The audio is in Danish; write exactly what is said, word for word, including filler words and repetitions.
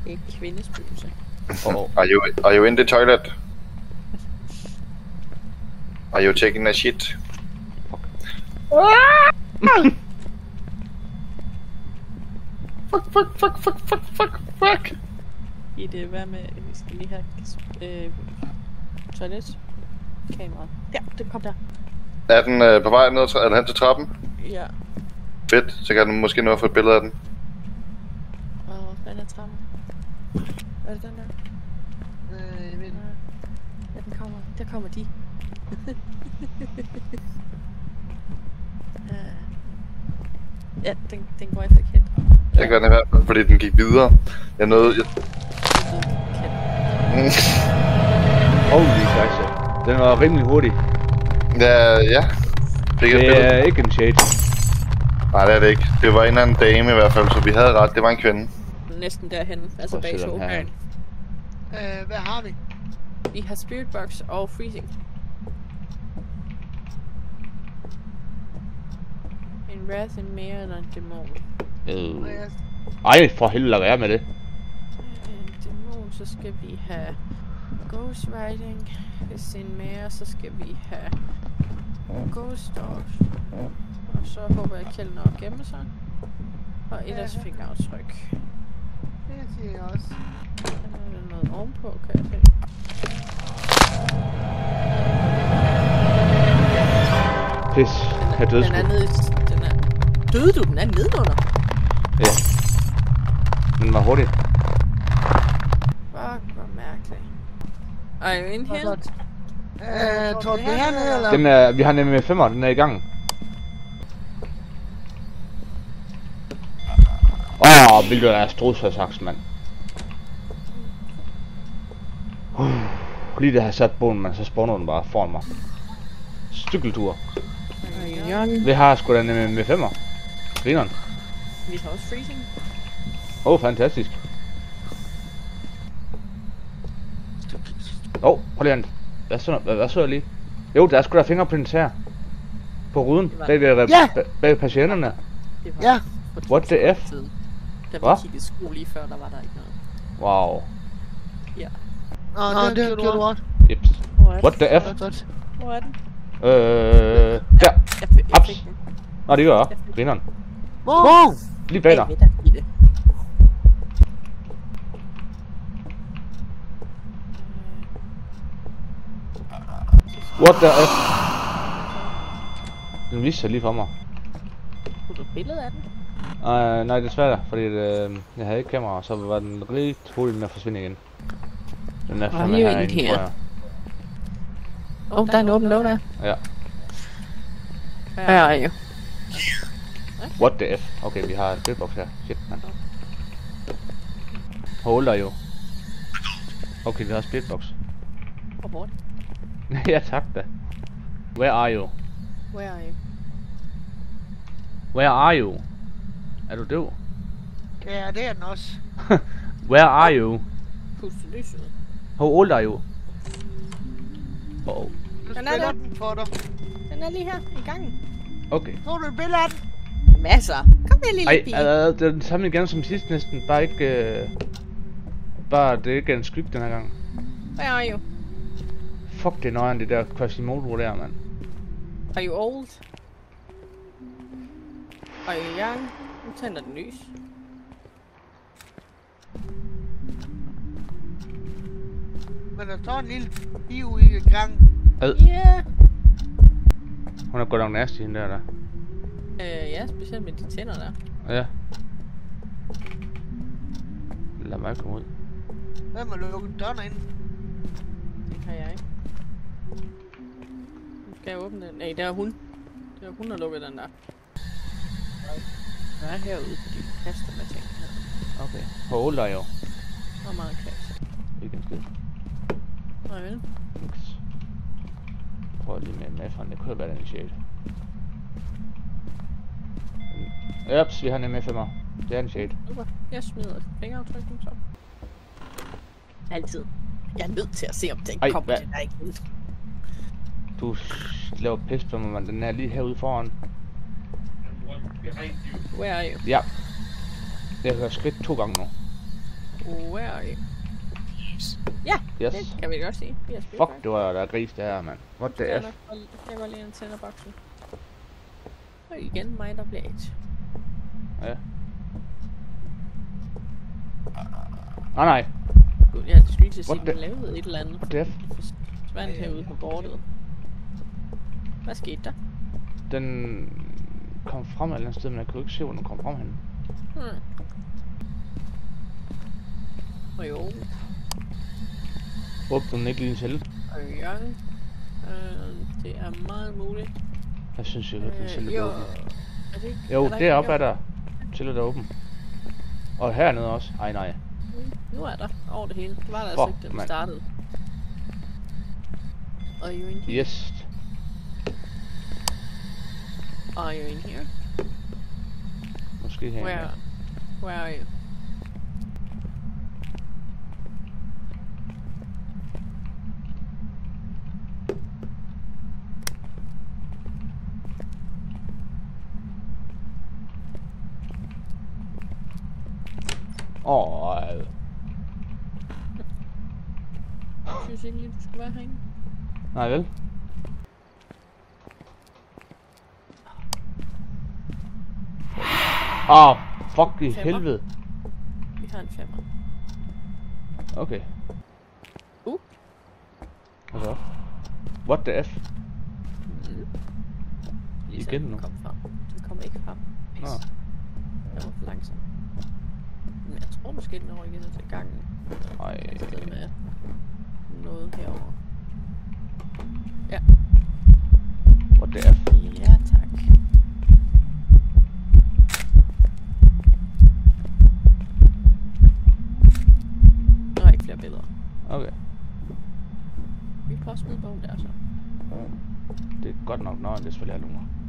Det er kvindespøgelse. Oh. Are you are you in the toilet? Are you taking a shit? Fuck, fuck, fuck, fuck, fuck, fuck, fuck. I det, hvad med, vi skal lige have øh, toiletkameraet. Ja, det kom der. Er den øh, på vej ned til, eller hen til trappen? Ja. Fedt, så kan du måske nå at få et billede af den. Og hvad er trappen? Hvad er det den der? Øh, jeg ved ikke. Ja, den kommer. Der kommer de. Ja, den, den går efter kendt. Jeg gør den i hvert fald, fordi den gik videre. Jeg nåede... Jeg... Holy kejse. Den var rimelig hurtig. Ja, ja. Fik det er ikke en shade. Nej, det er det ikke. Det var en eller anden dame i hvert fald, så vi havde ret. Det var en kvinde. Næsten derhen, altså bag sofaen. Øh, hvad har vi? Vi har Spirit Box og Freezing. En wrath er mere end en dæmon. Øh. Ej, for helvede, lad være med det. En dæmon, så skal vi have Ghost Riding. Hvis det er en mere, så skal vi have Ghost Dogs. Og så håber jeg, at Kjeld når at gemme sig. Og ellers fingeraftryk. Det siger jeg også. Der er noget ovenpå, kan jeg se. Pis. Jeg døde sgu. Den er nede i... Den er... Døde du? Den er nedenunder? Ja. Den var hurtig. Fuck, hvor mærkeligt. Ej, jo en held. Øh, tror du det hernede, eller? Den er... Vi har nemlig med femmer, den er i gang. Åh, oh, hvilket er strudsfarsaks, mand. Uh, lige da jeg har sat bogen, man, så spawner den bare foran mig. Stykkeltur. Vi har sgu da med, med femmer. Grineren. Vi har også Freezing. Åh, oh, fantastisk. Åh, oh, prøv lige an. Hvad så, hvad, hvad så jeg lige? Jo, der er sgu da fingerprints her. På ruden. Bag ved ja. bag patienterne. Ja. What the F? Da vi kiggede sko lige før, der var der ikke noget. Wow. Ja. Nå, det, det, det gjorde du godt. Jeps. What the F? Hvor er den? Øh... Der! Ups! Nå, det gør jeg. Grineren. Hvor? Lige bag dig. What the F? Den viste sig lige for mig. Kunne du billede af den? Uh, nej, desværre, fordi det, uh, jeg havde ikke kamera, så var den rigtig hurtigt med at forsvinde igen. Den er fandme herinde, tror jeg. Åh, oh, der er en åben låg der. Ja. Her er jo. What the F? Okay, vi har et billbox her. Shit, man. Hold dig jo. Okay, vi har et splitbox. Og hvor? Ja, tak da. Where are you? Where are you? Where are you? Er du døv? Ja, det er den også. Where are you? Pust lyset. How old are you? Oh. Du spiller den for dig. Den er lige her i gangen. Okay. Får du et billede af den? Masser. Kom her, lille pige. Ej, det er den samme igen som sidst næsten. Bare ikke... Uh... Bare det er ikke en skygge den her gang. Where are you? Fuck, det er nøjeren, det der Quasimodo der, mand. Are you old? Are you young? Nu tænder den lys. Men der står en lille pige ude i gangen. Ad. Yeah. Hun er godt nok nasty, hende der, der. Øh, ja, specielt med de tænder der. Ja. Lad mig komme ud. Hvem har lukket døren ind? Det kan jeg ikke. Nu skal jeg åbne den. Nej, der er hun. Det er hun, der lukker den der. Jeg er herude, fordi du kaster med ting. Okay. Hold dig jo. Hvor meget kasse? Ikke en skid. Nej vel? Prøv lige med med fra, det kunne være den shade. Jeps, vi har en M F M'er. Det er en shade. Super. Jeg smider fingeraftrykken så. Altid. Jeg er nødt til at se, om den kommer til dig igen. Du laver pis på mig, man. Den er lige herude foran. Where are you? Ja. Jeg har hørt skridt to gange nu. Where are you? Ja, Yes. det kan vi godt sige. Vi har spillet Fuck, det var der gris det her, mand. What the F? Jeg går lige ind til boksen. Og igen mig, der bliver et. Ja. Nej, nej. Gud, ja, det skulle lige til at sige, What at the- man lavede et eller andet. What the F? Forsvandt herude på bordet. Hvad skete der? Den kom frem et eller andet sted, men jeg kunne ikke se, hvor den kom frem henne. Hmm. Og jo, Åbner den ikke lige til? og young. Øh, det er meget muligt. Jeg synes, jeg hørte den til Øh, lidt jo, åben. er det ikke? Jo, er der ikke- deroppe jo. er der til lidt åben. Og hernede også. Ej, nej. Nu er der over det hele. Det var der Fuck, altså ikke, da vi mand. startede. Are you in here? Yes. Are you in here? Måske her. Where? Where are you? Åh, oh, Jeg synes ikke lige, du skulle være herinde. nej vel? Åh, oh, fuck i Femmer. helvede. Vi har en femmer. Okay. Uh. Hvad så? What the F? Mm. Lige Igen den nu. kom frem. Den kom ikke frem. Nå. Pis. Den var for langsom. Men jeg tror måske, den over igen er til gangen. Ej. Et sted med noget herovre. Ja. What the F? Ja, tak. Der er ikke flere billeder. Okay. Vi prøver at smide bogen der så. Det er godt nok, når det selvfølgelig er lunger.